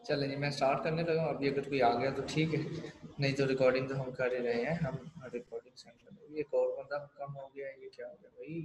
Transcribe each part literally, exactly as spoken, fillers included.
चलें जी, मैं स्टार्ट करने लगा हूँ। अभी अगर कोई आ गया तो ठीक है, नहीं तो रिकॉर्डिंग तो हम कर ही रहे हैं। हम रिकॉर्डिंग सेंड कर रहे हैं। ये एक और बंदा कम हो गया है, ये क्या हो गया भाई?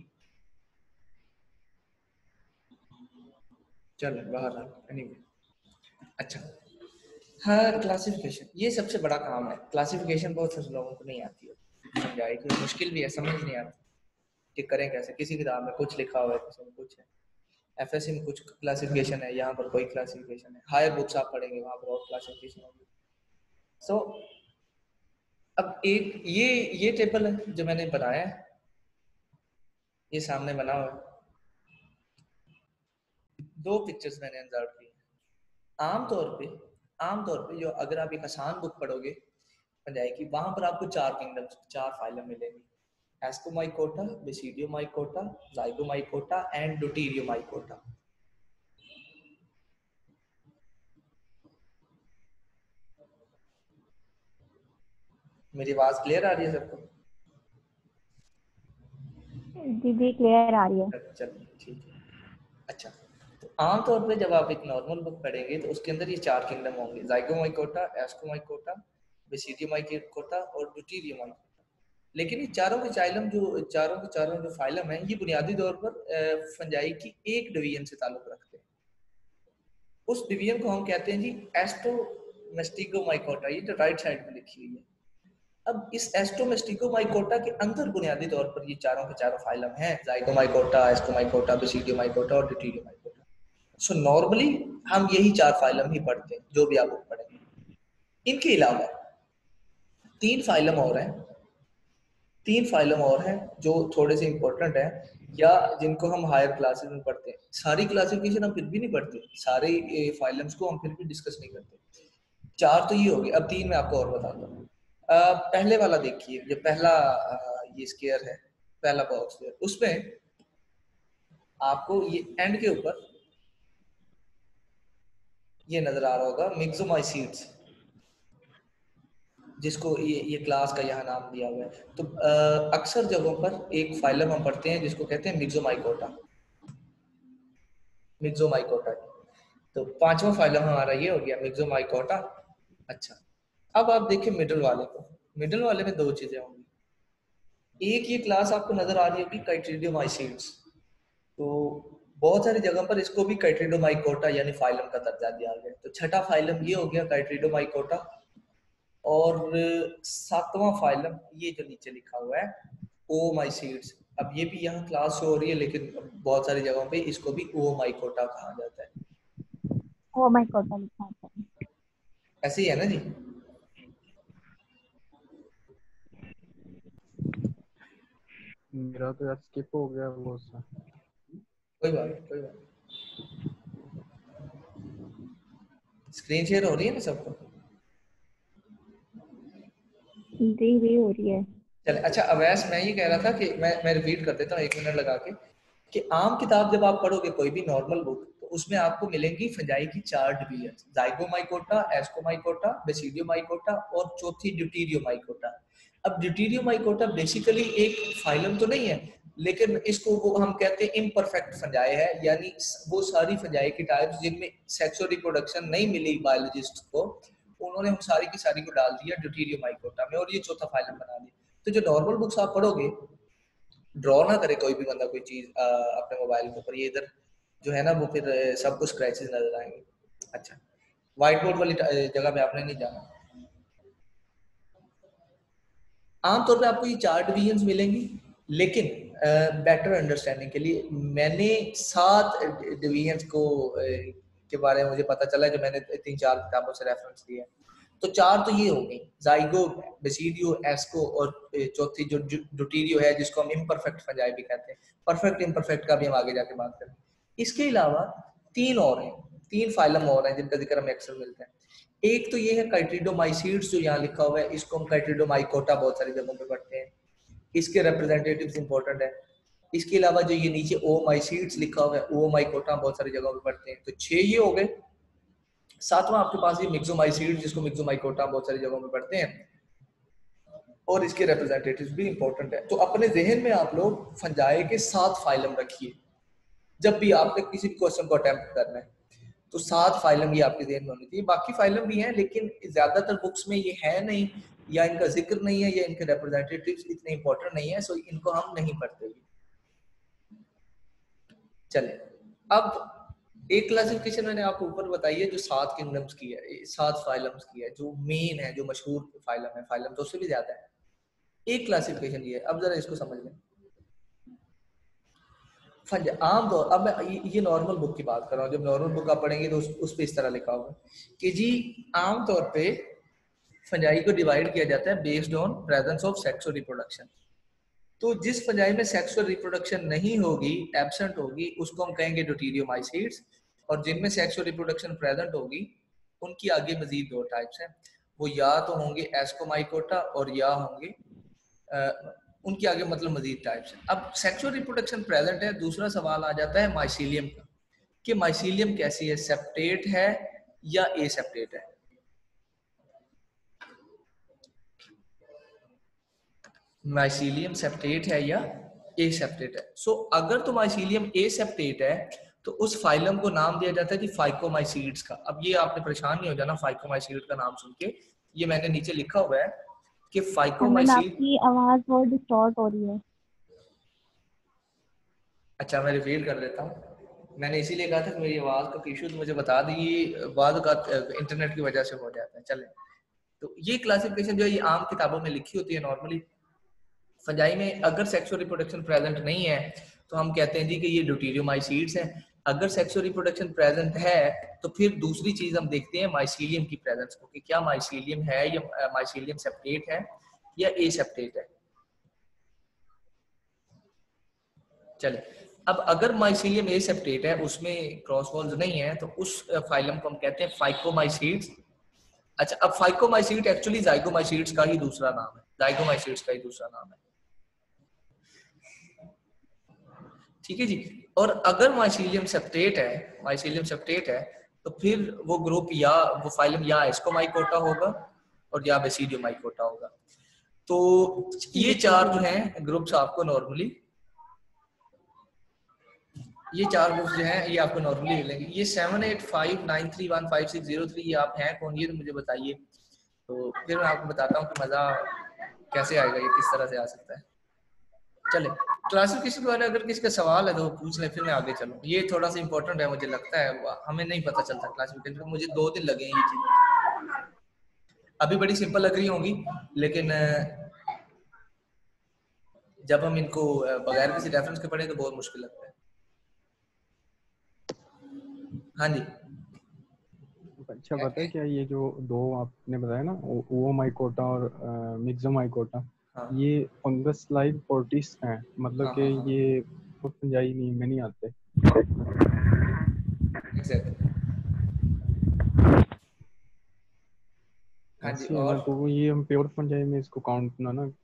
चलो बाहर आ। एनीवे, अच्छा। हाँ, क्लासिफिकेशन ये सबसे बड़ा काम है। क्लासिफिकेशन बहुत से लोगों को नहीं आती है, समझाई कि मुश्किल भी है, समझ नहीं आती कि करें कैसे। किसी किताब में कुछ लिखा हुआ है, किसी में कुछ है। एफएससी में कुछ क्लासिफिकेशन है, यहाँ पर कोई क्लासिफिकेशन है। हायर बुक्स आप पढ़ेंगे वहाँ पर और क्लासिफिकेशन होगी। सो so, अब एक ये ये टेबल है जो मैंने बनाया है, ये सामने बना हुआ है। दो पिक्चर्स मैंने इंसर्ट की हैं। आमतौर पे आमतौर पे जो अगर आप एक आसान बुक पढ़ोगे पंजाई की, वहां पर आपको चार किंगडम्स, चार फाइलम मिलेंगी। Ascomycota, basidiomycota, zygomycota and deuteromycota. मेरी आवाज क्लियर आ रही है सबको? जी जी क्लियर आ रही है। चलिए ठीक है। अच्छा, तो आमतौर पे जब आप एक नॉर्मल बुक पढ़ेंगे तो उसके अंदर ये चार किंगडम होंगे: जाइगोमाइकोटा, एस्कोमाइकोटा, बेसिडियोमाइकोटा और ड्यूटेरियोमाइकोटा। लेकिन ये चारों के चाइलम जो चारों के चारों जो फाइलम हैं, ये बुनियादी तौर पर फंजाई की एक डिवीजन से ताल्लुक रखते हैं। उस डिवीजन को हम कहते हैं जी एस्टोमेस्टिगोमाइकोटा। ये तो राइट साइड में लिखी हुई है। अब इस एस्टोमेस्टिगोमाइकोटा के अंदर बुनियादी तौर पर ये चारों के चारों फाइलम हैं: जाइगोमाइकोटा, एस्कोमाइकोटा, बेसिडियोमाइकोटा और ड्यूटेरियोमाइकोटा। सो नॉर्मली हम यही चार फाइलम ही पढ़ते हैं जो भी आप बुक पढ़ेंगे। इनके अलावा तीन फाइलम और हैं तीन फाइलम और हैं जो थोड़े से इंपॉर्टेंट हैं, या जिनको हम हायर क्लासेस में पढ़ते हैं। सारी क्लासिफिकेशन हम फिर भी नहीं पढ़ते, सारे फाइलम्स को हम फिर भी डिस्कस नहीं करते। चार तो ये हो गए, अब तीन मैं आपको और बताता हूँ। पहले वाला देखिए, जो पहला आ, ये स्केयर है, पहला बॉक्स है, उसमें आपको ये एंड के ऊपर ये नजर आ रहा होगा मिक्सोमाइसीड्स, जिसको ये ये क्लास का यहाँ नाम दिया हुआ है। तो अक्सर जगहों पर एक फाइलम हम पढ़ते हैं जिसको कहते हैं मिक्सोमाइकोटा। मिक्सोमाइकोटा। तो पांचवा फाइलम हमारा ये हो गया मिक्सोमाइकोटा। अच्छा, अब आप देखिए मिडिल वाले को। मिडिल वाले में दो चीजें होंगी। एक ये क्लास आपको नजर आ रही होगी काइट्रिडियोमाइसीड्स। तो बहुत सारी जगह पर इसको भी काइट्रिडोमाइकोटा यानी फाइलम का दर्जा दिया गया। तो छठा फाइलम ये हो गया काइट्रिडोमाइकोटा। और सातवां फाइलम ये जो नीचे लिखा हुआ है ओमाइसीड्स। अब ये भी यहाँ क्लास हो रही है, लेकिन बहुत सारी जगहों पे इसको भी ओमाइकोटा कहा जाता है। ओ माय गॉड लिखा है। ऐसे ही है ना जी? मेरा तो यार स्किप हो गया वो सा। कोई बात नहीं, कोई बात नहीं। स्क्रीन शेयर हो रही है ना सबको? जी जी हो रही है। चले, अच्छा अवैस, मैं ये कह रहा था कि मैं मैं रिपीट कर देता हूँ एक मिनट लगा के, कि आम किताब जब आप पढ़ोगे कोई भी नॉर्मल बुक, तो उसमें आपको मिलेंगी फंजाई की चार डिवीजन: जाइगोमाइकोटा, एस्कोमाइकोटा, बेसिडियोमाइकोटा और चौथी ड्यूटेरियोमाइकोटा। अब ड्यूटेरियोमाइकोटा बेसिकली एक फाइलम तो नहीं है, लेकिन इसको वो हम कहते हैं इम्परफेक्ट फंजाई है, यानी वो सारी फंजाई की टाइप्स जिनमें सेक्सुअल रिप्रोडक्शन नहीं मिली बायोलॉजिस्ट को, उन्होंने हम सारी की सारी को डाल दिया ड्यूटेरियोमाइकोटा में और ये चौथा फाइलम बना दिया। तो जो नॉर्मल बुक्स आप पढ़ोगे, ड्रॉ ना करे कोई भी बंदा कोई चीज अपने मोबाइल के ऊपर, ये इधर जो है ना वो फिर सब कुछ स्क्रैचेस नजर आएंगे। अच्छा, व्हाइट बोर्ड वाली जगह पे आपने नहीं जाना। आमतौर पे आपको ये चार डिवीजन मिलेंगी, लेकिन बेटर uh, अंडरस्टैंडिंग के लिए मैंने सात डिवीजन को uh, के बारे में मुझे पता चला, जो मैंने तीन चार किताबों से रेफरेंस लिया। तो चार तो ये हो गई: जाइगो, बेसिडियो, एस्को और चौथी जो ड्यूटेरियो है, जिसको हम इम्परफेक्ट फंजाई भी कहते हैं। परफेक्ट इम्परफेक्ट का भी हम आगे जाके बात करेंगे। इसके अलावा तीन और हैं, तीन फाइलम और हैं जिनका जिक्र हमें अक्सर मिलता है। एक तो ये है काइट्रिडोमाइसीड्स, जो यहाँ लिखा हुआ है, इसको हम काइट्रिडोमाइकोटा बहुत सारी जगहों पे पढ़ते हैं। इसके रिप्रेजेंटेटिव्स इंपॉर्टेंट है। इसके अलावा जो ये नीचे ओमाइसीड्स लिखा हुआ है, ओमाइकोटा बहुत सारी जगहों पे पढ़ते हैं। तो छह ये हो गए। सातवां आपके पास ये मिक्सोमाइसीड्स, जिसको मिक्सोमाइकोटा बहुत सारी जगहों पे पढ़ते हैं, और इसके रिप्रेजेंटेटिव्स भी इंपॉर्टेंट है। तो अपने जहन में आप लोग फंजाई के सात फाइलम रखिए जब भी आपने किसी भी क्वेश्चन को अटेम्प्ट करना है। तो सात फाइलम ये आपके ध्यान में होनी चाहिए। बाकी फाइलम भी हैं लेकिन ज्यादातर बुक्स में ये है नहीं, या इनका जिक्र नहीं है, या इनके रिप्रेजेंटेटिव्स इतने इंपॉर्टेंट नहीं है, सो इनको हम नहीं पढ़ते। चले, अब एक क्लासिफिकेशन मैंने आपको ऊपर बताई है जो सात किंगडम्स की है, सात फाइलम्स की है, जो मेन है, जो मशहूर फाइलम है। फाइलम तो उससे भी ज्यादा है। एक क्लासिफिकेशन ये है। अब जरा इसको समझ लें। आम तौर, अब मैं ये नॉर्मल बुक की बात कर रहा हूँ, जब नॉर्मल बुक आप पढ़ेंगे तो उस, उस पे इस तरह लिखा होगा कि जी आम तौर पे फंजाई को डिवाइड किया जाता है based on presence of sexual reproduction. तो जिस फंजाई में सेक्सुअल रिप्रोडक्शन नहीं होगी, एब्सेंट होगी, उसको हम कहेंगे ड्यूटेरियोमाइसीड्स। और जिनमें सेक्सुअल रिप्रोडक्शन प्रेजेंट होगी उनकी आगे मजीद दो टाइप्स हैं। वो या तो होंगे एस्कोमाइकोटा और या होंगे आ, उनके आगे मतलब मजीद टाइप्स हैं। अब सेक्सुअल रिप्रोडक्शन प्रेजेंट है, दूसरा सवाल आ जाता है माइसीलियम का, कि माइसीलियम कैसी है, सेप्टेट है या एसेप्टेट है। माइसीलियम सेप्टेट है या एसेप्टेट है। सो so, अगर तो माइसीलियम एसेप्टेट है तो उस फाइलम को नाम दिया जाता है कि फाइकोमाइसीड्स का। अब ये आपने परेशान नहीं हो जाना फाइकोमाइसीड का नाम सुन के, ये मैंने नीचे लिखा हुआ है कि फाइकोमाइसीड। आपकी आवाज बहुत डिस्टॉर्ट हो रही है। अच्छा, मैं रिपीट कर देता हूँ। मैंने इसीलिए कहा था कि मेरी आवाज का इशू तो मुझे बता दी, बाद का इंटरनेट की वजह से हो जाता है। चले, तो ये क्लासिफिकेशन जो है ये आम किताबों में लिखी होती है नॉर्मली। फंजाई में अगर सेक्सुअल रिप्रोडक्शन प्रेजेंट नहीं है तो हम कहते हैं जी कि ये ड्यूटेरियोमाइसीड्स हैं। अगर सेक्सुअल रिप्रोडक्शन प्रेजेंट है तो फिर दूसरी चीज हम देखते हैं माइसीलियम की प्रेजेंस को, कि क्या माइसीलियम है या माइसीलियम सेप्टेट है या एसेप्टेट है। चले, अब अगर माइसीलियम एसेप्टेट है, उसमें क्रॉस वॉल्स नहीं है, तो उस फाइलम को हम कहते हैं फाइकोमाइसीड्स। अच्छा, अब फाइकोमाइसीड एक्चुअली जाइगोमाइसीड्स का ही दूसरा नाम है, जाइगोमाइसीड्स का ही दूसरा नाम है। ठीक है जी। और अगर माइसीलियम सेप्टेट है, माइसीलियम सेप्टेट है तो फिर वो ग्रुप या वो फाइलम या एस्कोमाइकोटा होगा और या बेसिडियोमाइकोटा होगा। तो ये चार जो हैं ग्रुप्स आपको नॉर्मली, ये चार ग्रुप्स जो हैं ये आपको नॉर्मली मिलेंगे। ये seven eight five nine three one five six zero three, ये आप हैं कौन, ये तो मुझे बताइए। तो फिर मैं आपको बताता हूँ कि मजा कैसे आएगा, ये किस तरह से आ सकता है। चले, क्लासिफिकेशन के बारे में अगर किसी का सवाल है तो पूछ ले, फिर मैं आगे चलूँ। ये थोड़ा सा इंपॉर्टेंट है मुझे लगता है, हमें नहीं पता चलता क्लासिफिकेशन का। मुझे दो दिन लगे हैं ये चीज, अभी बड़ी सिंपल लग रही होंगी लेकिन जब हम इनको बगैर किसी रेफरेंस के पढ़े तो बहुत मुश्किल लगता है। हाँ जी। अच्छा, पता है क्या, ये जो दो आपने बताया ना, ओओमाइकोटा और मिक्सोमाइकोटा, हाँ। ये फंगस लाइक पोर्टिस हैं, मतलब कि हाँ, हाँ, ये फंजाई नहीं में नहीं आते। exactly. हाँ जी। और तो ये हम प्योर फंजाई में इसको काउंट ना ना।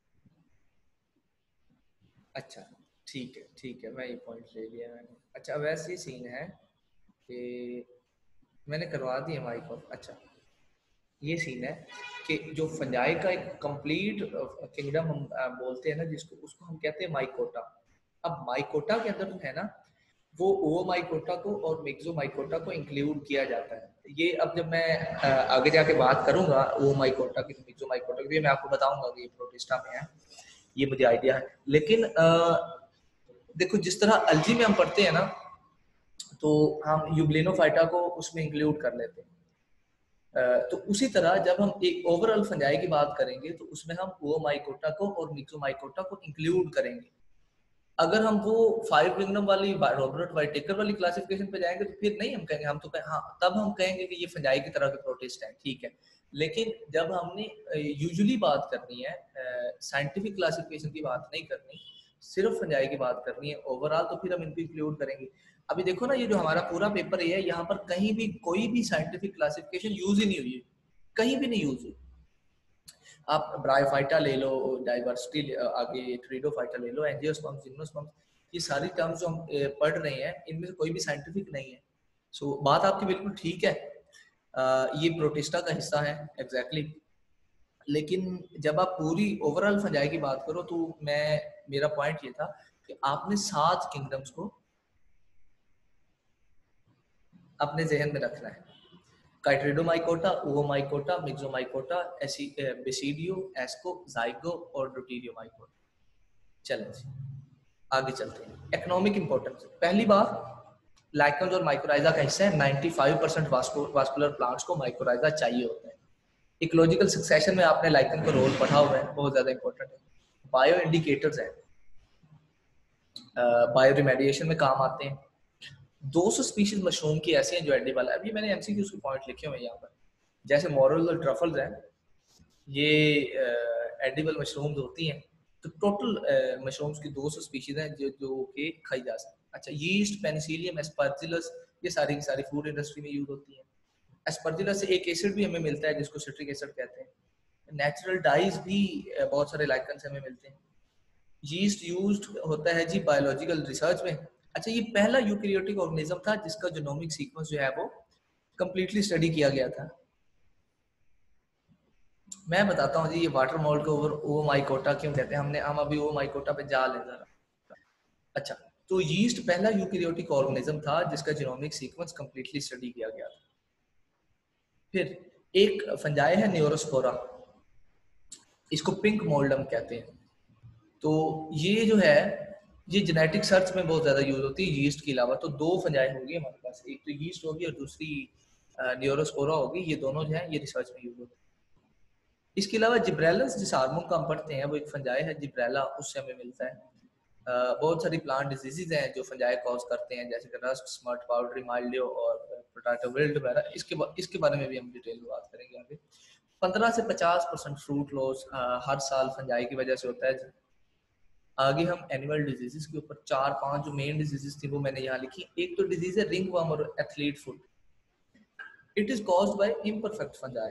अच्छा, ठीक है ठीक है, मैं ये पॉइंट ले लिया मैंने। अच्छा, वैसे ही सीन है कि मैंने करवा दिया माइक ऑफ। अच्छा, ये सीन है कि जो फंजाई का एक कंप्लीट किंगडम हम बोलते हैं ना जिसको, उसको हम कहते हैं माइकोटा। अब माइकोटा के अंदर है ना वो ओओमाइकोटा को और मिक्सोमाइकोटा को इंक्लूड किया जाता है। ये अब जब मैं आगे जाके बात करूंगा ओओमाइकोटा की, मिक्सोमाइकोटा की, मैं आपको बताऊंगा कि ये प्रोटिस्टा में है, ये मुझे आइडिया है। लेकिन आ, देखो जिस तरह अल्जी में हम पढ़ते हैं ना, तो हम यूग्लिनोफाइटा को उसमें इंक्लूड कर लेते हैं। तो उसी तरह जब हम एक ओवरऑल फंजाई की बात करेंगे तो उसमें हम ओओमाइकोटा को और मिक्सोमाइकोटा को इंक्लूड करेंगे। अगर हम वो फाइव किंगडम वाली रॉबर्ट वाइटेकर वाली क्लासिफिकेशन पे जाएंगे तो फिर नहीं हम कहेंगे, हम तो कहें, हाँ तब हम कहेंगे कि ये फंजाई की तरह के प्रोटिस्ट हैं, ठीक है। लेकिन जब हमने यूजुअली बात करनी है, साइंटिफिक क्लासिफिकेशन की बात नहीं करनी, सिर्फ फंजाई की बात करनी है ओवरऑल, तो फिर हम इनको इंक्लूड करेंगे। अभी देखो ना, ये जो हमारा पूरा पेपर है यहाँ पर कहीं भी कोई भी साइंटिफिक क्लासिफिकेशन यूज ही नहीं हुई है, कहीं भी नहीं यूज हुई। आप ब्रायोफाइटा ले लो, डाइवर्सिटी आगे ट्रिडोफाइटा ले लो, एंजियोस्पर्म्स, जिम्नोस्पर्म्स, ये सारी टर्म्स जो हम पढ़ रहे हैं इनमें से कोई भी साइंटिफिक नहीं है। सो so, बात आपकी बिल्कुल ठीक है, आ, ये प्रोटिस्टा का हिस्सा है एग्जैक्टली exactly. लेकिन जब आप पूरी ओवरऑल फंजाई की बात करो तो मैं मेरा पॉइंट ये था कि आपने सात किंगडम्स को अपने जहन में रखना है। काइट्रिडोमाइकोटा, ओवोमाइकोटा, मिक्सोमाइकोटा, बेसिडियो, एस्को, जाइगो और ड्यूटेरियोमाइकोटा। चलें जी आगे चलते हैं। इकोनॉमिक इंपॉर्टेंस, पहली बात लाइकेंस और माइकोराइजा का हिस्सा है। पचानवे परसेंट वास्कुलर प्लांट्स को माइकोराइजा चाहिए होता है। इकोलॉजिकल सक्सेशन में आपने लाइकेन का रोल पढ़ा हुआ है, बहुत ज्यादा इंपॉर्टेंट है। बायो इंडिकेटर्स है, बायो रिमेडिएशन में काम आते हैं। दो सौ स्पीशीज मशरूम की ऐसी हैं जो एडिबल है। अभी मैंने एमसीक्यूज के पॉइंट लिखे हुए हैं यहाँ पर, जैसे मॉरल और ट्रफल्स हैं, ये एडिबल मशरूम्स होती हैं। तो टोटल मशरूम्स की दो सौ स्पीशीज हैं जो जो कि खाई जा सकती हैं। अच्छा, यीस्ट, पेनिसिलियम, एस्परजिलस, ये सारी की सारी फूड इंडस्ट्री में यूज होती हैं। एस्परजिलस से एक एसिड भी हमें मिलता है जिसको सिट्रिक एसिड कहते हैं। नेचुरल डाइज भी बहुत सारे लाइकेन से हमें मिलते हैं। यीस्ट यूज्ड होता है जी बायोलॉजिकल रिसर्च में। अच्छा, ये पहला यूकैरियोटिक ऑर्गेनिज्म था जिसका जीनोमिक सीक्वेंस जो है वो कंप्लीटली स्टडी किया गया था। मैं बताता हूँ जी ये वाटर मोल्ड को ओवोमाइकोटा क्यों कहते हैं। हमने हम अभी ओवोमाइकोटा पे जा ले जरा। अच्छा, तो यीस्ट पहला यूकैरियोटिक ऑर्गेनिज्म था जिसका जीनोमिक सीक्वेंस कंप्लीटली स्टडी किया गया था। फिर एक फंजाई है न्यूरोस्पोरा, इसको पिंक मोल्डम कहते हैं। तो ये जो है ये जेनेटिक सर्च में बहुत ज्यादा यूज होती है यीस्ट के अलावा। तो दो फंजाई होगी हमारे पास, एक तो यीस्ट होगी और दूसरी न्यूरोस्पोरा होगी। ये दोनों जो है ये रिसर्च में यूज होती है। इसके अलावा जिब्रेलस जिस हार्मोन का हम पढ़ते हैं वो एक फंजाई है जिब्रेला, उससे हमें मिलता है। uh, बहुत सारी प्लांट डिजीजेज हैं जो फंजाई कॉज करते हैं, जैसे कि रस्ट, स्मट, पाउडरी माइल्डियो और पोटैटो विल्ट वगैरह। इसके इसके बारे में भी हम डिटेल में बात करेंगे आगे। पंद्रह से पचास परसेंट फ्रूट लॉस हर साल फंजाई की वजह से होता है। आगे हम एनिमल डिजीजेस के ऊपर चार पांच जो मेन डिजीजेस थी वो मैंने यहाँ लिखी। एक तो डिजीज है रिंगवर्म और athlete foot. It is caused by imperfect fungi,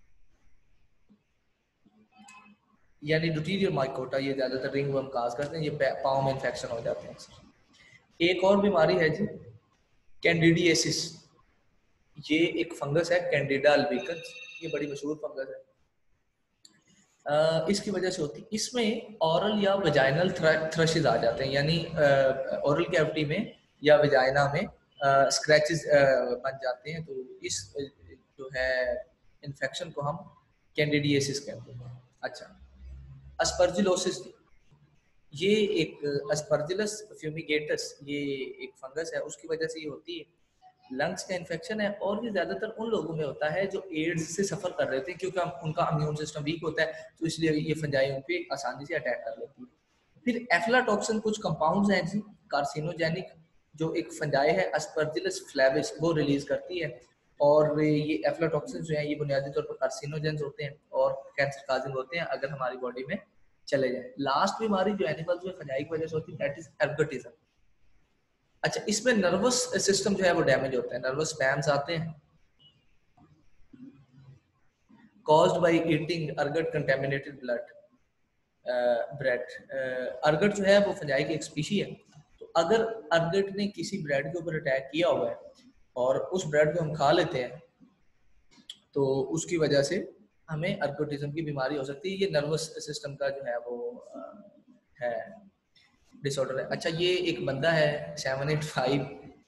यानी ड्यूटेरियोमाइकोटा ये ज्यादातर रिंगवर्म काज करते हैं। ये पाँव में इन्फेक्शन हो जाते हैं। एक और बीमारी है जी कैंडिडियासिस। ये एक फंगस है कैंडिडा अल्बिकन्स, ये बड़ी मशहूर फंगस है। Uh, इसकी वजह से होती है। इसमें ऑरल या वेजाइनल थ्रशेस आ जाते हैं, यानी ऑरल uh, कैविटी में या वेजाइना में स्क्रैचेस uh, uh, बन जाते हैं। तो इस uh, जो है इन्फेक्शन को हम कैंडिडियासिस कहते हैं। अच्छा, अस्परजिलोसिस, ये एक अस्परजिलस फ्यूमिगेटस, ये एक फंगस है, उसकी वजह से ये होती है। लंग्स का इन्फेक्शन है और ये ज्यादातर उन लोगों में होता है जो एड्स से सफर कर रहे थे, क्योंकि उनका इम्यून सिस्टम वीक होता है, तो इसलिए ये फंजाई उन पे आसानी से अटैक कर लेती है। फिर एफ्लाटॉक्सिन कुछ कंपाउंड्स हैं जी कार्सिनोजेनिक, जो एक फंजाई है अस्परजिलस फ्लैविस वो रिलीज करती है। और ये एफ्लाटॉक्सिन जो है ये बुनियादी तौर पर कार्सिनोजेंस होते हैं और कैंसर काजिंग होते हैं अगर हमारी बॉडी में चले जाए। लास्ट बीमारी जो एनिमल्स में फंजाई की वजह से होती है दैट इज एर्गोटिज्म। अच्छा, इसमें नर्वस सिस्टम जो है वो डैमेज होता है, नर्वस स्पैम्स आते हैं caused by eating ergot contaminated blood bread. Ergot जो है वो फंजाई की एक स्पीशी है। तो अगर अर्गट ने किसी ब्रेड के ऊपर अटैक किया हुआ है और उस ब्रेड को हम खा लेते हैं तो उसकी वजह से हमें अर्गोटिज्म की बीमारी हो सकती है। ये नर्वस सिस्टम का जो है वो है डिसऑर्डर है। अच्छा, ये एक बंदा है सेवन एट फाइव,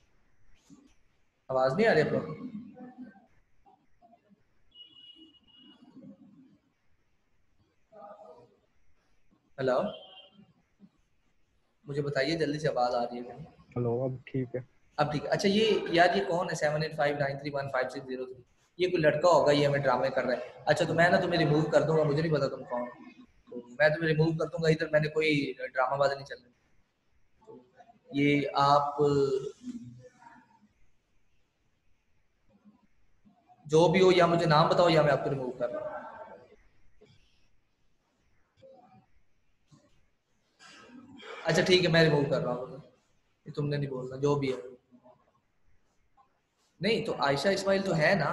आवाज नहीं आ रही आप लोग? हेलो, मुझे बताइए जल्दी से, आवाज आ रही है? हेलो, अब ठीक है? अब ठीक है। अच्छा, ये यार ये कौन है seven eight five nine three one five six zero three? ये कोई लड़का होगा, ये हमें ड्रामे कर रहा है। अच्छा, तो मैं ना तुम्हें रिमूव कर दूंगा, मुझे नहीं पता तुम कौन, तो मैं तुम्हें रिमूव कर दूंगा। इधर मैंने कोई ड्रामाबाजी नहीं चल रही। ये आप जो भी हो, या मुझे नाम बताओ या मैं आपको रिमूव कर रहा हूँ। अच्छा ठीक है, मैं रिमूव कर रहा हूँ, ये तुमने नहीं बोलना, जो भी है। नहीं तो आयशा इस्माइल तो है ना,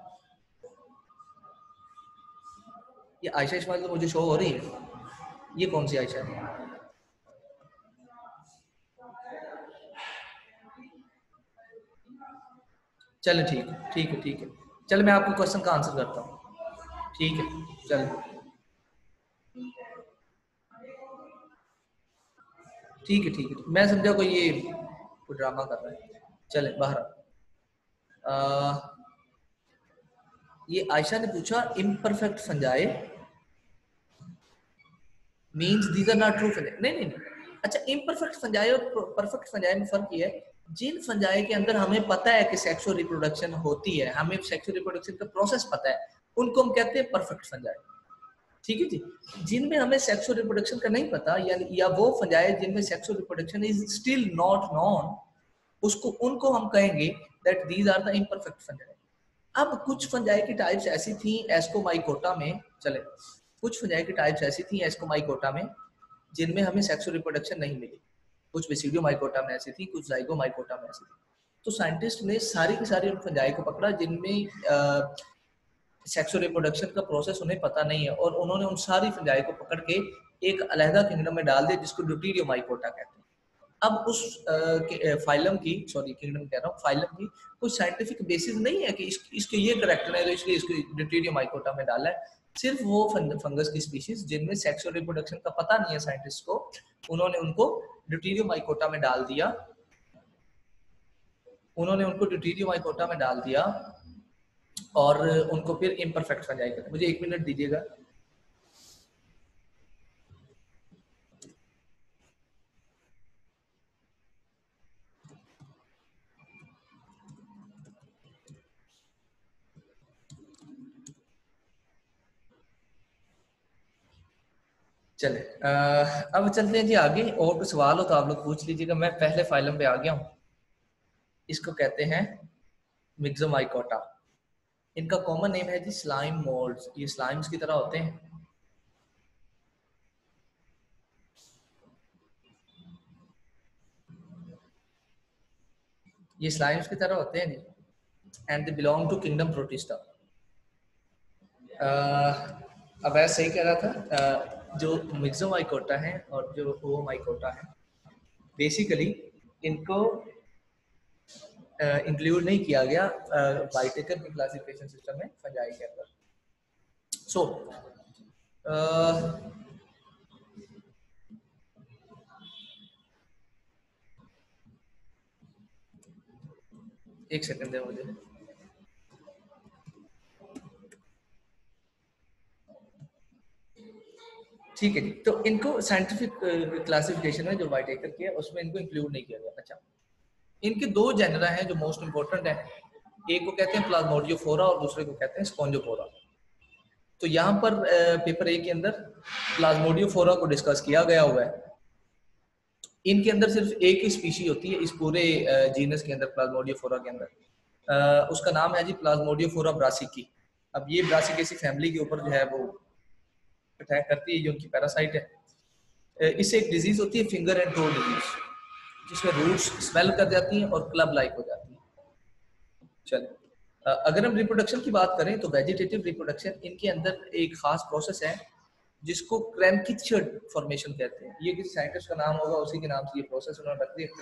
ये आयशा इस्माइल तो मुझे शो हो रही है। ये कौन सी आयशा है? चलो ठीक है ठीक है ठीक है, चलो मैं आपको क्वेश्चन का आंसर करता हूँ। ठीक है, चलो ठीक है ठीक है, मैं समझा कोई ये कोई ड्रामा कर रहा है। चले बाहर। ये आयशा ने पूछा imperfect fungi means these are not true fungi. नहीं नहीं अच्छा, इम्परफेक्ट फंजाई और परफेक्ट फंजाई में फर्क ये है, जिन फंजाई के अंदर हमें पता है कि सेक्सुअल रिप्रोडक्शन होती है, हमें सेक्सुअल रिप्रोडक्शन का प्रोसेस पता है, उनको हम कहते हैं परफेक्ट फंजाई। ठीक है जी। जिनमें हमें सेक्सुअल रिप्रोडक्शन का नहीं पता, या या वो फंजाई जिनमें sexual reproduction is still not known, उसको उनको हम कहेंगे that these are the imperfect fungi. अब कुछ फंजाई की टाइप्स ऐसी थी एस्कोमाइकोटा में, चले कुछ फंजाई की टाइप्स ऐसी थी एस्कोमाइकोटा में जिनमें हमें सेक्सुअल रिप्रोडक्शन नहीं मिली, कुछ बेसिडियोमाइकोटा में ऐसी थी, कुछ जाइगोमाइकोटा में ऐसी थी। तो साइंटिस्ट ने सारी की सारी उन फंजाई को पकड़ा जिनमें सेक्सुअल रिप्रोडक्शन का प्रोसेस उन्हें पता नहीं है, और उन्होंने उन सारी फंजाई को पकड़ के एक अलहदा किंगडम में डाल दिया जिसको ड्यूटीरियोमाइकोटा कहते हैं। अब उस फाइलम की, सॉरी किंगडम कह रहा हूँ, फाइलम की कोई साइंटिफिक बेसिस नहीं है कि इस, इसके ये करैक्टर है तो इसलिए इसको ड्यूटीरियोमाइकोटा में डाला है। सिर्फ वो फंगस की स्पीशीज जिनमें सेक्सुअल रिप्रोडक्शन का पता नहीं है साइंटिस्ट को, उन्होंने उनको ड्यूटीरियोमाइकोटा में डाल दिया उन्होंने उनको ड्यूटीरियोमाइकोटा में डाल दिया और उनको फिर इम्परफेक्ट फंजाई कहते हैं। मुझे एक मिनट दीजिएगा। चले अब चलते हैं जी आगे, और कुछ सवाल हो तो आप लोग पूछ लीजिएगा। मैं पहले फाइलम पे आ गया हूँ, इसको कहते हैं मिक्सोमाइकोटा। इनका कॉमन नेम है जी स्लाइम मोल्ड्स। ये स्लाइम्स की तरह होते हैं। ये स्लाइम्स की तरह होते हैं and they belong to kingdom protista. अब ऐसा सही कह रहा था, uh, जो मिक्सोमाइकोटा है और जो ओमाइकोटा है, बेसिकली इनको इंक्लूड uh, नहीं किया गया वाइटेकर की क्लासिफिकेशन सिस्टम में फंजाई के अंदर। सो uh, एक सेकंड है मुझे। ठीक है जी, तो इनको साइंटिफिक क्लासिफिकेशन में जो वाइटेकर की है उसमें इनको इंक्लूड नहीं किया गया। अच्छा, इनके दो जेनरा हैं जो मोस्ट इंपॉर्टेंट है, एक को कहते हैं प्लाज्मोडियोफोरा और दूसरे को कहते हैं स्पॉन्जोफोरा। तो यहाँ पर पेपर ए के अंदर प्लाज्मोडियोफोरा को डिस्कस किया गया हुआ है। इनके अंदर सिर्फ एक ही स्पीशी होती है इस पूरे जीनस के अंदर, प्लाज्मोडियोफोरा के अंदर, उसका नाम है जी प्लाज्मोडियोफोरा ब्रासिकी। अब ये ब्रासिकेसी फैमिली के ऊपर जो है वो अटैक करती है, ये उनकी पैरासाइट है। इससे एक डिजीज होती है फिंगर एंड टो डिजीज, जिसमें रूट्स स्वेल कर जाती हैं और क्लब लाइक हो जाती हैं। चलिए, अगर हम रिप्रोडक्शन की बात करें तो वेजिटेटिव रिप्रोडक्शन, इनके अंदर एक खास प्रोसेस है जिसको क्रैनकिचर्ड फॉर्मेशन कहते हैं। ये किसी साइंटिस्ट का नाम होगा, उसी के नाम से ये प्रोसेस उन्होंने रख दिया,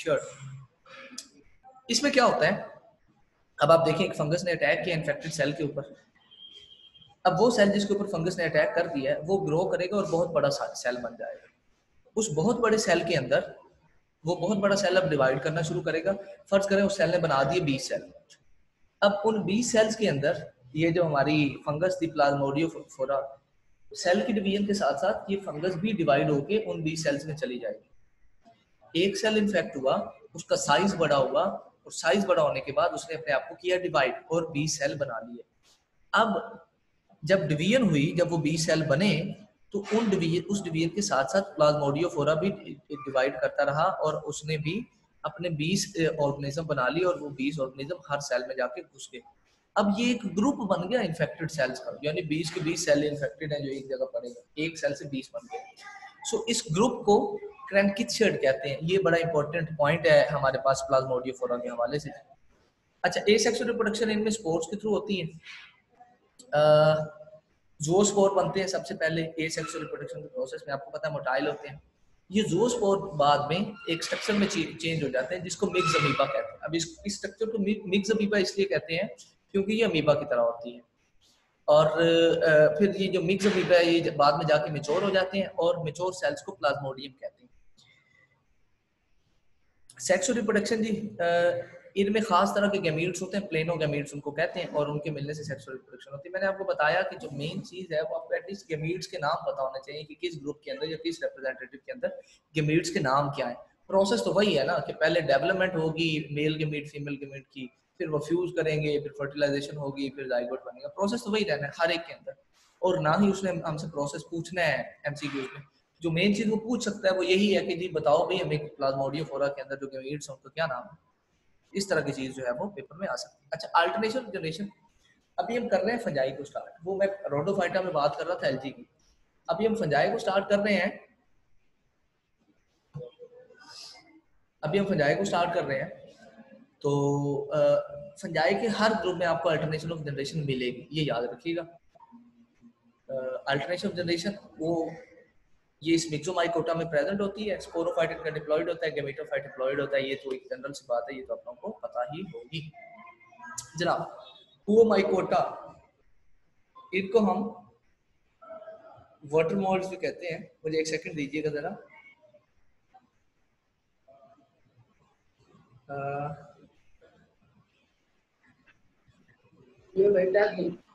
क्रैनकिचर्ड। इसमें क्या होता है, अब आप देखें एक फंगस ने अटैक किया इन्फेक्टेड सेल के ऊपर। अब वो सेल जिसके ऊपर फंगस ने अटैक कर दिया है वो ग्रो करेगा और बहुत बड़ा सेल बन जाएगा। उस बहुत बड़े सेल के अंदर वो बहुत बड़ा सेल अब डिवाइड करना शुरू करेगा। फर्ज करें उस सेल ने बना दिए बीस सेल। अब उन बीस सेल्स के अंदर ये जो हमारी फंगस थी प्लाज्मोडियोफोरा, सेल की डिवीजन के साथ साथ ये फंगस भी डिवाइड होके उन बीस सेल्स में चली जाएगी। एक सेल इन्फेक्ट हुआ, उसका साइज बड़ा हुआ, और साइज बड़ा होने के बाद उसने अपने आप को किया डिवाइड और बीस सेल बना लिए। अब जब डिवीजन हुई, जब वो बीस सेल बने, तो उन डिवीजन उस डिवीजन के साथ साथ प्लाज्मोडियोफोरा भी डिवाइड करता रहा और उसने भी अपने बीस ऑर्गेनिज्म बना लिए और वो बीस ऑर्गेनिज्म हर सेल में जाके घुस गए। अब ये एक ग्रुप बन गया इन्फेक्टेड सेल्स का, यानी बीस के बीस सेल इन्फेक्टेड हैं जो एक जगह पड़े, एक सेल से बीस बन गए। सो so, इस ग्रुप को क्रैनकिचर्ड कहते हैं। ये बड़ा इंपॉर्टेंट पॉइंट है हमारे पास प्लाज्मोडियोफोरा के हवाले से। अच्छा, एसेक्सुअल रिप्रोडक्शन इनमें स्पोर्स के थ्रू होती है। ज़ूओस्पोर बनते हैं सबसे पहले एसेक्सुअल रिप्रोडक्शन के प्रोसेस में, आपको पता है मोटाइल होते हैं। ये ज़ूओस्पोर बाद में एक स्ट्रक्चर में चेंज हो जाते हैं जिसको मिक्स अमीबा कहते हैं। अब इस इस स्ट्रक्चर को मिक्स अमीबा इसलिए कहते हैं क्योंकि ये अमीबा की तरह होती है, और फिर ये जो मिक्स अमीबा है ये बाद में जाके मैच्योर हो जाते हैं और मैच्योर सेल्स को प्लाज्मोडियम कहते हैं। सेक्सुअल रिप्रोडक्शन जी इनमें खास तरह के गैमीट्स होते हैं, प्लेनो गैमीट्स उनको कहते हैं, और उनके मिलने से सेक्सुअल रिप्रोडक्शन होती है। मैंने आपको बताया कि जो मेन चीज है वो आपको एटलीस्ट गैमीट्स के नाम पता होने चाहिए कि किस ग्रुप के अंदर या किस रिप्रेजेंटेटिव के अंदर गैमीट्स के नाम क्या है। प्रोसेस तो वही है ना कि पहले डेवलपमेंट होगी मेल गैमीट फीमेल गैमीट की, फिर वो फ्यूज करेंगे, फिर फर्टिलाइजेशन होगी, फिर जाइगोट बनेगा। प्रोसेस तो वही रहना है हर एक के अंदर, और ना ही उसने हमसे प्रोसेस पूछना है एमसीक्यूज में। जो मेन चीज वो पूछ सकता है वो यही है कि जी बताओ भाई हमें प्लाज्मोडियोफोरा के अंदर जो गैमीट्स हैं उनका क्या नाम है। इस तरह की चीज जो है वो पेपर में आ सकती है। अच्छा, अल्टरनेटिव जनरेशन, अभी हम कर रहे हैं फंजाई को स्टार्ट। वो मैं रोडोफाइटा में बात कर रहा था एलजी की, अभी हम फंजाई को स्टार्ट कर रहे हैं। अभी हम फंजाई को स्टार्ट कर रहे हैं तो फंजाई के हर ग्रुप में आपको अल्टरनेशन ऑफ जनरेशन मिलेगी, ये याद रखिएगा। अल्टरनेशन ऑफ जनरेशन वो ये इस मिक्सोमाइकोटा में प्रेजेंट होती है, स्पोरोफाइट इनका डिप्लॉयड होता है, गैमेटोफाइट डिप्लॉयड होता है। ये तो एक जनरल सी बात है, ये तो आप लोगों को पता ही होगी। जनाब oomaicota, इनको हम वाटर मोल्ड्स भी कहते हैं। मुझे एक सेकंड दीजिएगा जरा। ये बेटा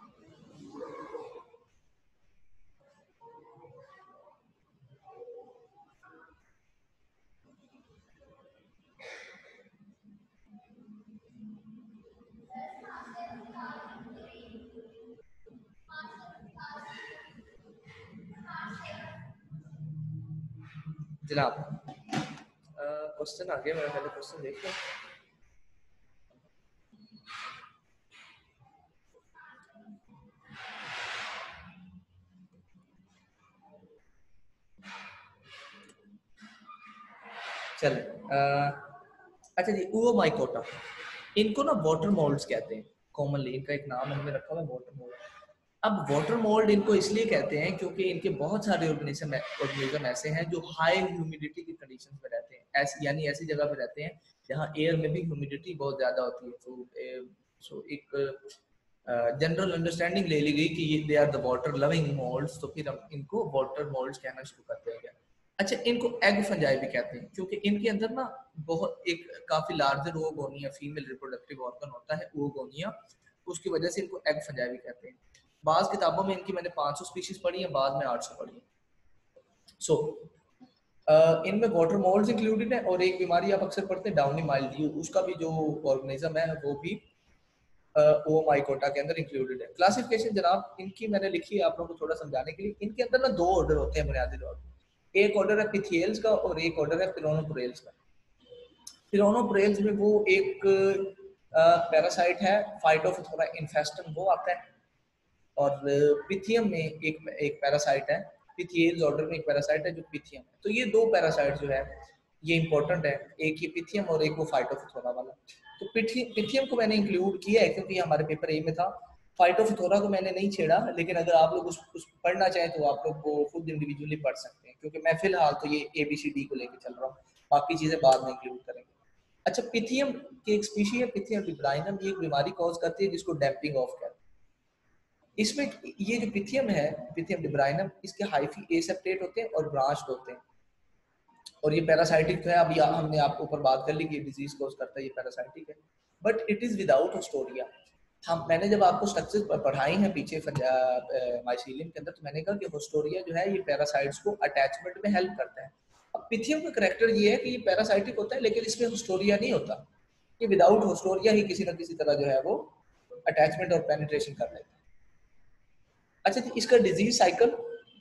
जनाब क्वेश्चन आ गया, मैं पहले क्वेश्चन देख लूं। चले, अच्छा जी, oomaicota, इनको ना वाटर मोल्ड्स कहते हैं कॉमनली, इनका एक नाम हमने रखा हुआ है वाटर मोल्ड। अब वाटर मोल्ड इनको इसलिए कहते हैं क्योंकि इनके बहुत सारे ऑर्गेनिज्म ऑर्गेनिज्म ऐसे हैं जो हाई ह्यूमिडिटी की कंडीशंस में रहते हैं, ऐसी यानी ऐसी जगह पे रहते हैं जहाँ एयर में भी ह्यूमिडिटी बहुत ज्यादा होती है। तो सो एक जनरल अंडरस्टैंडिंग ले ली गई कि they are the water loving moulds, तो फिर हम इनको वाटर मोल्ड्स कहना शुरू करते हैं। अच्छा, इनको एग फंजाई भी कहते हैं क्योंकि इनके अंदर ना बहुत एक काफी larger oogonia female reproductive organ होता है ओगोनिया, उसकी वजह से इनको एग फंजाई भी कहते हैं। बाज किताबों में इनकी मैंने पाँच सौ स्पीशीज पढ़ी है, बाद में आठ सौ पढ़ी है। सो इनमें वाटर मोल्ड्स इंक्लूडेड है, और एक बीमारी आप अक्सर पढ़ते हैं डाउनी माइल्ड्यू, उसका भी जो ऑर्गेनिज्म है वो भी oomaicota के अंदर इंक्लूडेड है। क्लासिफिकेशन जनाब इनकी मैंने लिखी है आप लोगों को थोड़ा समझाने के लिए। इनके अंदर ना दो ऑर्डर होते हैं बुनियादी तौर पर, एक ऑर्डर है पिथियल्स का और एक ऑर्डर है पिरोनोपोरेल्स का। पिरोनोपोरेल्स में वो एक पैरासाइट है फाइटोफथोरा इन्फेस्टम, वो आता है, और पिथियम में एक एक पैरासाइट है, पिथियल्स ऑर्डर में एक पैरासाइट है जो पिथियम है। तो ये दो पैरासाइट जो है ये इंपॉर्टेंट है, एक ये पिथियम और एक वो फाइटोफथोरा वाला। तो पिथियम को मैंने इंक्लूड किया है क्योंकि हमारे पेपर ए में था। फाइटोफथोरा को मैंने नहीं छेड़ा, लेकिन अगर आप लोग उस, उस पढ़ना चाहें तो आप लोग वो खुद इंडिविजुअली पढ़ सकते हैं, क्योंकि मैं फिलहाल तो ये ए बी सी डी को लेकर चल रहा हूँ, बाकी चीजें बाद में इंक्लूड करेंगे। अच्छा, पिथियम की एक स्पीशी है पिथियम डिब्राइनम, ये एक बीमारी कॉज करती है जिसको डैम्पिंग ऑफ कहते हैं। इसमें ये जो पिथियम है पिथियम डिब्राइनम, इसके हाइफी एसेप्टेट होते हैं और ब्रांच्ड होते हैं, और ये पैरासाइटिक है। अभी हमने आपको ऊपर बात कर ली कि डिजीज कॉज करता है, ये पैरासाइटिक है, but it is without haustoria. हम मैंने जब आपको स्ट्रक्चर पढ़ाई हैं पीछे माइसीलियम के अंदर, तो मैंने कहा कि हिस्टोरिया जो है ये पैरासाइट्स को अटैचमेंट में हेल्प करता है। अब पिथियम का करैक्टर ये है कि ये पैरासाइटिक होता है लेकिन इसमें हिस्टोरिया नहीं होता, ये विदाउट हिस्टोरिया ही किसी ना किसी तरह जो है वो अटैचमेंट और पेनिट्रेशन कर लेता है। अच्छा, तो इसका डिजीज साइकिल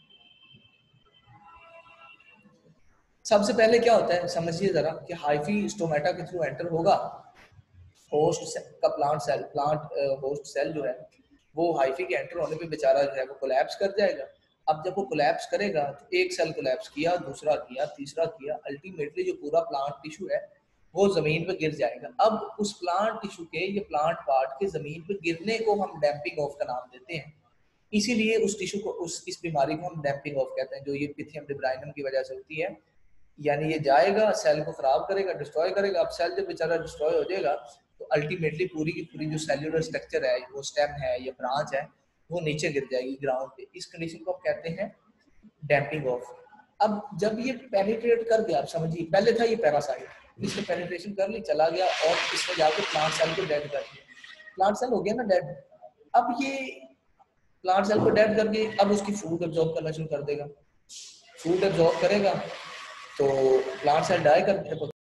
सबसे पहले क्या होता है समझिए जरा कि हाइफी स्टोमेटा के थ्रू एंटर होगा, होस्ट का plant cell plant host cell जो है वो हाइफी के एंटर होने पे बेचारा जो है वो कोलैप्स कर जाएगा। अब जब वो कोलैप्स करेगा तो एक सेल कोलैप्स किया, दूसरा किया, तीसरा किया, अल्टीमेटली जो पूरा प्लांट टिश्यू है वो जमीन पे गिर जाएगा। अब उस प्लांट टिश्यू के ये प्लांट पार्ट के जमीन पे गिरने को हम डैम्पिंग ऑफ का नाम देते हैं, इसीलिए उस टिश्यू को उस इस बीमारी को हम डैम्पिंग ऑफ कहते हैं, जो ये पिथियम डिब्राइनम की वजह से होती है। यानी ये जाएगा सेल को खराब करेगा, डिस्ट्रॉय करेगा। अब सेल जब बेचारा डिस्ट्रॉय हो जाएगा तो अल्टीमेटली पूरी की पूरी जो सेल्यूलर स्ट्रक्चर है, वो स्टेम है या ब्रांच है, वो नीचे गिर जाएगी ग्राउंड पे। इस कंडीशन को हम कहते हैं डैम्पिंग ऑफ। अब जब ये पेनिट्रेट कर गया, आप समझिए पहले था ये पैरासाइट, इसने पेनिट्रेशन कर ली, चला गया और इसने जाके प्लांट सेल को डेड कर दिया। प्लांट सेल हो गया ना डेड। अब ये प्लांट सेल को डेड करके अब उसकी फूड एब्जॉर्ब करना शुरू कर देगा। फूड एब्जॉर्ब करेगा तो प्लांट सेल डाई कर